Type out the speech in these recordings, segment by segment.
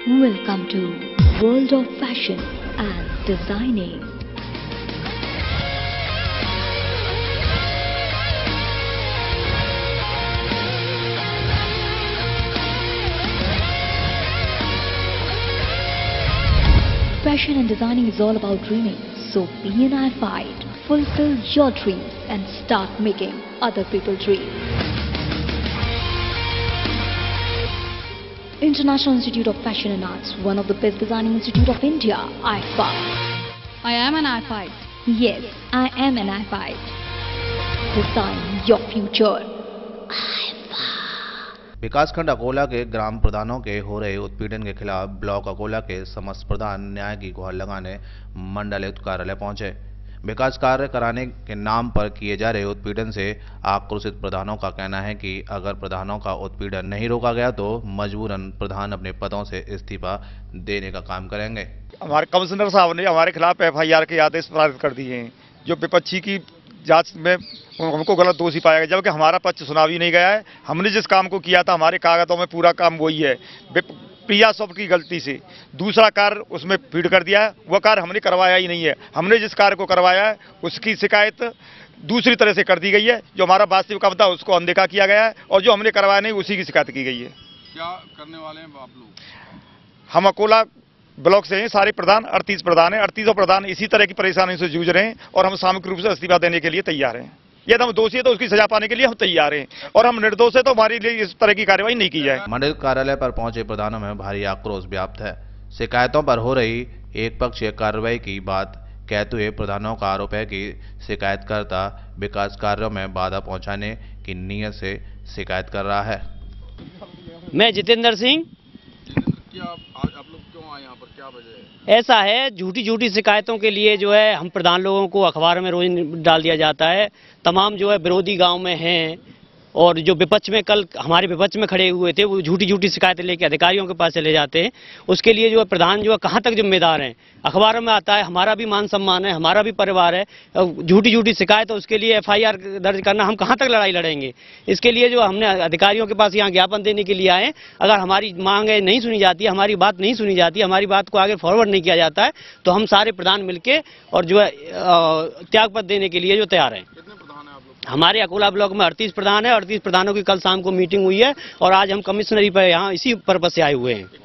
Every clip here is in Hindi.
Welcome to World of Fashion and Designing. Fashion and designing is all about dreaming, so be an fight, fulfill your dreams and start making other people dream. International Institute of Fashion and Arts, one of the best designing institute of India, IFA. I am an I-5. Yes, I am an I5. Design your future. विकासखंड अकोला के ग्राम प्रधानों के हो रहे उत्पीड़न के खिलाफ ब्लॉक अकोला के समस्त प्रधान न्याय की गुहार लगाने मंडलायुक्त कार्यालय पहुंचे। विकास कार्य कराने के नाम पर किए जा रहे उत्पीड़न से आक्रोशित प्रधानों का कहना है कि अगर प्रधानों का उत्पीड़न नहीं रोका गया तो मजबूरन प्रधान अपने पदों से इस्तीफा देने का काम करेंगे। हमारे कमिश्नर साहब ने हमारे खिलाफ FIR के आदेश पारित कर दिए हैं, जो विपक्षी की जांच में हमको गलत दोषी पाया गया, जबकि हमारा पक्ष सुना भी नहीं गया है। हमने जिस काम को किया था हमारे कागजों में पूरा काम वही है। प्रिया सॉफ्ट की गलती से दूसरा कार्य उसमें फीड कर दिया है, वह कार्य हमने करवाया ही नहीं है। हमने जिस कार्य को करवाया है उसकी शिकायत दूसरी तरह से कर दी गई है। जो हमारा वास्तविक काम था उसको अनदेखा किया गया है और जो हमने करवाया नहीं उसी की शिकायत की गई है। क्या करने वाले हैं आप लोग? हम अकोला ब्लॉक से हैं, सारे प्रधान 38 प्रधान हैं। 38 प्रधान इसी तरह की परेशानी से जूझ रहे हैं और हम सामूहिक रूप से इस्तीफा देने के लिए तैयार हैं। यदि हम दोषी है तो उसकी सजा पाने के लिए हम तैयार हैं और हम निर्दोष है तो हमारे लिए इस तरह की कार्रवाई नहीं की जाए। मंडल कार्यालय पर पहुंचे प्रधानों में भारी आक्रोश व्याप्त है। शिकायतों पर हो रही एक पक्षीय कार्रवाई की बात कहते हुए प्रधानों का आरोप है कि शिकायतकर्ता विकास कार्यों में बाधा पहुंचाने की नीयत से शिकायत कर रहा है। मैं जितेंद्र सिंह। क्या आप लोग क्यों आए यहाँ पर, क्या वजह है? ऐसा है, झूठी शिकायतों के लिए जो है हम प्रधान लोगों को अखबार में रोज डाल दिया जाता है। तमाम जो है विरोधी गांव में हैं और जो विपक्ष में कल हमारे विपक्ष में खड़े हुए थे वो झूठी शिकायतें लेके अधिकारियों के पास चले जाते हैं। उसके लिए जो है प्रधान जो है कहाँ तक जिम्मेदार हैं? अखबारों में आता है, हमारा भी मान सम्मान है, हमारा भी परिवार है। झूठी शिकायत है उसके लिए FIR दर्ज करना, हम कहाँ तक लड़ाई लड़ेंगे? इसके लिए जो हमने अधिकारियों के पास यहाँ ज्ञापन देने के लिए आए। अगर हमारी मांगें नहीं सुनी जाती, हमारी बात नहीं सुनी जाती, हमारी बात को आगे फॉरवर्ड नहीं किया जाता है तो हम सारे प्रधान मिलके और जो है त्यागपत्र देने के लिए जो तैयार हैं। हमारे अकोला ब्लॉक में 38 प्रधान है। 38 प्रधानों की कल शाम को मीटिंग हुई है और आज हम कमिश्नरी पर यहाँ इसी पर्पज से आए हुए हैं।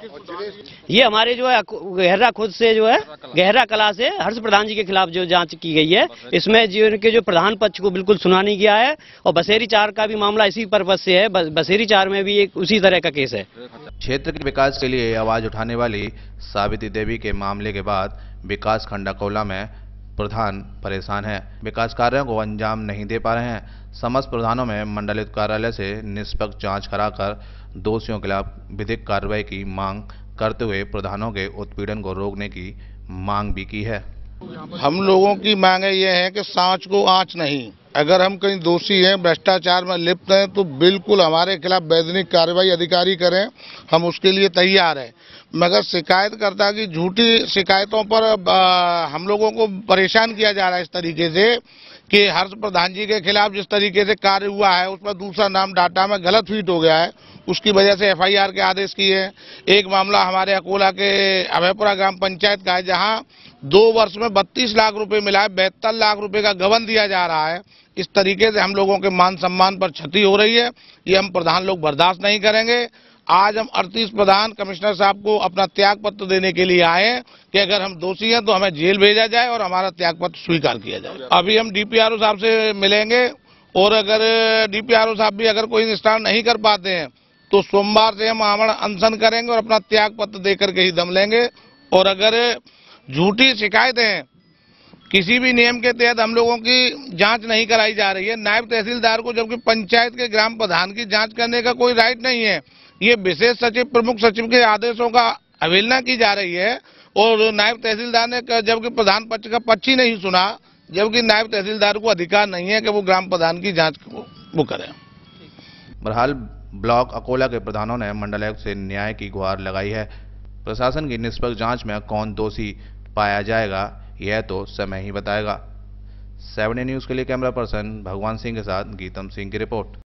ये हमारे जो है गहरा खुद से जो है गहरा कला से हर्ष प्रधान जी के खिलाफ जो जांच की गई है, इसमें जिनके जो प्रधान पक्ष को बिल्कुल सुना नहीं गया है और बसेरी 4 का भी मामला इसी पर्पज से है। बसेरी 4 में भी एक उसी तरह का केस है। क्षेत्र के विकास के लिए आवाज उठाने वाली सावित्री देवी के मामले के बाद विकास खंड अकोला में प्रधान परेशान है, विकास कार्यों को अंजाम नहीं दे पा रहे हैं। समस्त प्रधानों में मंडलित कार्यालय से निष्पक्ष जांच कराकर दोषियों के खिलाफ विधिक कार्रवाई की मांग करते हुए प्रधानों के उत्पीड़न को रोकने की मांग भी की है। हम लोगों की मांग ये है कि सांच को आंच नहीं। अगर हम कहीं दोषी हैं, भ्रष्टाचार में लिप्त हैं तो बिल्कुल हमारे खिलाफ वैधानिक कार्रवाई अधिकारी करें, हम उसके लिए तैयार हैं। मगर शिकायतकर्ता की झूठी शिकायतों पर हम लोगों को परेशान किया जा रहा है इस तरीके से कि हर्ष प्रधान जी के खिलाफ जिस तरीके से कार्य हुआ है उसमें दूसरा नाम डाटा में गलत फीट हो गया है, उसकी वजह से FIR के आदेश किए हैं। एक मामला हमारे अकोला के अभयपुरा ग्राम पंचायत का है, जहां 2 वर्ष में 32 लाख रुपए मिला है, 72 लाख रुपए का गबन दिया जा रहा है। इस तरीके से हम लोगों के मान सम्मान पर क्षति हो रही है, ये हम प्रधान लोग बर्दाश्त नहीं करेंगे। आज हम 38 प्रधान कमिश्नर साहब को अपना त्याग पत्र देने के लिए आए हैं कि अगर हम दोषी हैं तो हमें जेल भेजा जाए और हमारा त्याग पत्र स्वीकार किया जाए। अभी हम DPRO साहब से मिलेंगे और अगर DPRO साहब भी अगर कोई निस्तारण नहीं कर पाते हैं तो सोमवार से हम आमरण अनशन करेंगे और अपना त्याग पत्र देकर के ही दम लेंगे। और अगर झूठी शिकायतें किसी भी नियम के तहत हम लोगों की जांच नहीं कराई जा रही है, नायब तहसीलदार को जबकि पंचायत के ग्राम प्रधान की जांच करने का कोई राइट नहीं है, ये विशेष सचिव प्रमुख सचिव के आदेशों का अवहेलना की जा रही है। और नायब तहसीलदार ने जबकि प्रधान पक्ष का पक्ष ही नहीं सुना, जबकि नायब तहसीलदार को अधिकार नहीं है कि वो ग्राम प्रधान की जांच वो करें। बहरहाल ब्लॉक अकोला के प्रधानों ने मंडलायुक्त से न्याय की गुहार लगाई है। प्रशासन की निष्पक्ष जांच में कौन दोषी पाया जाएगा यह तो समय ही बताएगा। 7 न्यूज़ के लिए कैमरा पर्सन भगवान सिंह के साथ गीतम सिंह की रिपोर्ट।